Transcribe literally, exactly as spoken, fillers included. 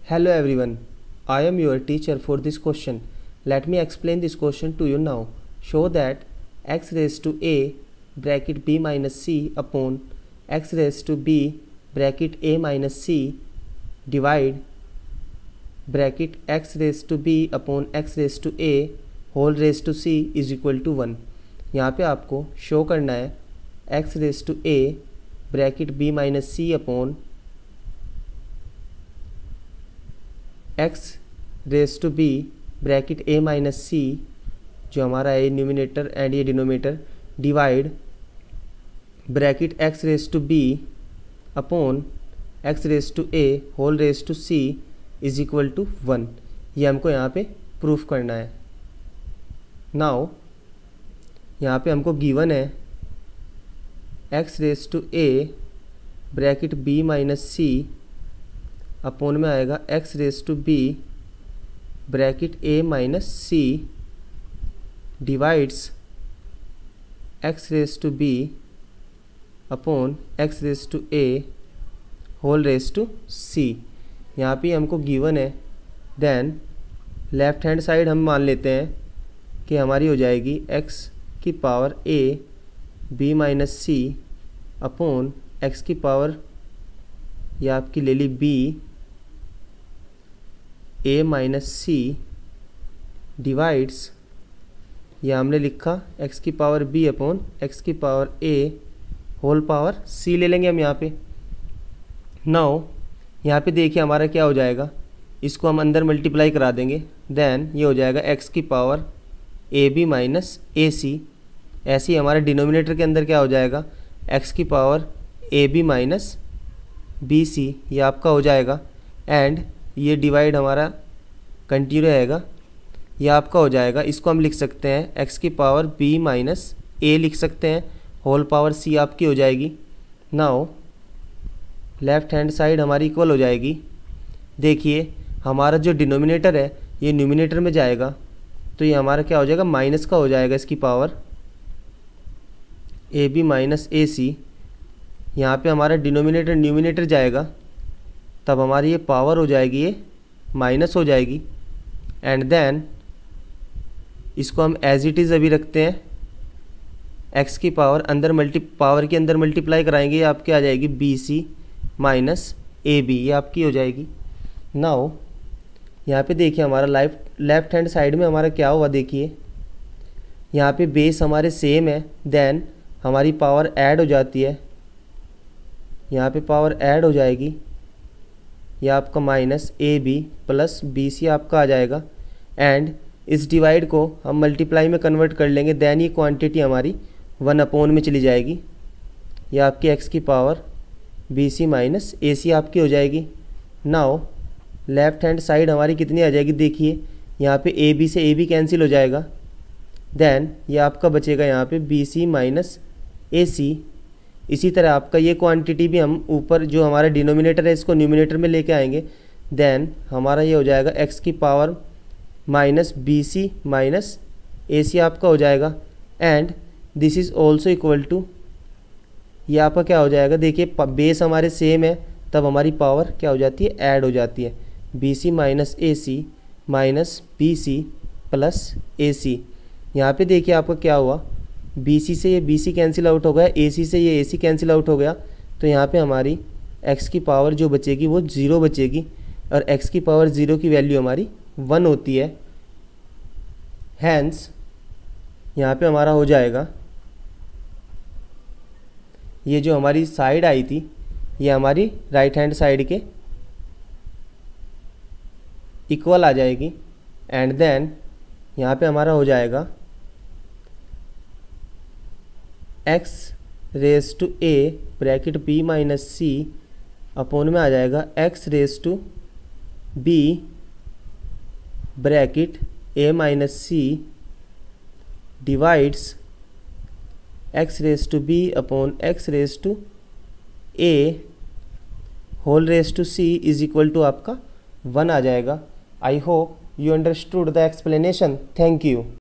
Hello everyone, I am your teacher for this question. Let me explain this question to you now. Show that x raised to a bracket b minus c upon x raised to b bracket a minus c divide bracket x raised to b upon x raised to a whole raised to c is equal to one. यहाँ पे आपको show करना है x raised to a bracket b minus C upon x raise to b bracket a minus C, जो हमारा है numerator and ये denominator, divide bracket x raise to b upon x raise to a whole raise to c is equal to one. ये हमको यहाँ पे proof करना है. नाउ यहाँ पे हमको गिवन है x raise to a bracket b minus C upon में आएगा x raise to b bracket a minus C divides x raise to b upon x raise to a whole raise to c. यहाँ पे हमको given है. Then left hand side हम मान लेते हैं कि हमारी हो जाएगी x की power a b minus C upon x की पावर या आपकी ले ली b a minus C divides, या हमने लिखा x की पावर b अपॉन x की पावर a होल पावर c ले लेंगे हम यहाँ पे. नाउ यहाँ पे देखिए हमारा क्या हो जाएगा, इसको हम अंदर मल्टीप्लाई करा देंगे. देन ये हो जाएगा x की power A B minus A C. ऐसे ही हमारे डिनोमिनेटर के अंदर क्या हो जाएगा, x की power A B minus B C, ये आपका हो जाएगा. एंड ये डिवाइड हमारा कंटिन्यू रहेगा, ये आपका हो जाएगा. इसको हम लिख सकते हैं x की पावर b माइनस ए लिख सकते हैं, होल पावर c आपकी हो जाएगी. नाउ लेफ्ट हैंड साइड हमारी इक्वल हो जाएगी. देखिए हमारा जो डिनोमिनेटर है ये न्यूमिनेटर में जाएगा, तो ये हमारा क्या हो जाएगा, माइनस का हो जाएगा इसकी power A B minus A C. यहाँ पर हमारा डिनोमिनेटर न्यूमिनेटर जाएगा, तब हमारी ये पावर हो जाएगी, ये माइनस हो जाएगी. एंड देन इसको हम एज इट इज़ अभी रखते हैं. x की पावर अंदर मल्टी पावर के अंदर मल्टीप्लाई कराएंगे, ये आपके आ जाएगी B C minus A B, ये आपकी हो जाएगी. नाउ यहाँ पे देखिए हमारा लेफ्ट लेफ्ट हैंड साइड में हमारा क्या हुआ, देखिए यहाँ पे बेस हमारे सेम है. देन हमारी पावर ऐड हो जाती है, यहाँ पे पावर ऐड हो जाएगी, यह आपका minus A B plus B C आपका आ जाएगा. एंड इस डिवाइड को हम मल्टीप्लाई में कन्वर्ट कर लेंगे. देन ये क्वांटिटी हमारी वन अपॉन में चली जाएगी, यह आपकी एक्स की power B C minus A C आपकी हो जाएगी. नाउ लेफ्ट हैंड साइड हमारी कितनी आ जाएगी, देखिए यहाँ पे ए बी से ए बी कैंसिल हो जाएगा. देन ये आपका बचेगा यहाँ पे बी सी माइनस ए सी. इसी तरह आपका ये क्वांटिटी भी हम ऊपर जो हमारा डिनोमिनेटर है इसको न्यूमिनेटर में लेके आएंगे. देन हमारा ये हो जाएगा x की power minus B C minus A C आपका हो जाएगा. And this is also equal to, ये आपका क्या हो जाएगा, देखिए बेस हमारे सेम है, तब हमारी पावर क्या हो जाती है, ऐड हो जाती है. B C minus A C minus B C plus A C. यहाँ पर देखिए आपका क्या हुआ, बी सी से ये बी सी कैंसिल आउट हो गया, ए सी से ये ए सी कैंसिल आउट हो गया. तो यहाँ पे हमारी x की पावर जो बचेगी वो ज़ीरो बचेगी, और x की पावर ज़ीरो की वैल्यू हमारी वन होती है. हैंस यहाँ पे हमारा हो जाएगा, ये जो हमारी साइड आई थी ये हमारी राइट हैंड साइड के इक्वल आ जाएगी. एंड देन यहाँ पे हमारा हो जाएगा x raise to a bracket b minus C upon में आ जाएगा x raise to b bracket a minus C divides x raise to b upon x raise to a whole raise to c is equal to आपका one आ जाएगा. I hope you understood the explanation. Thank you.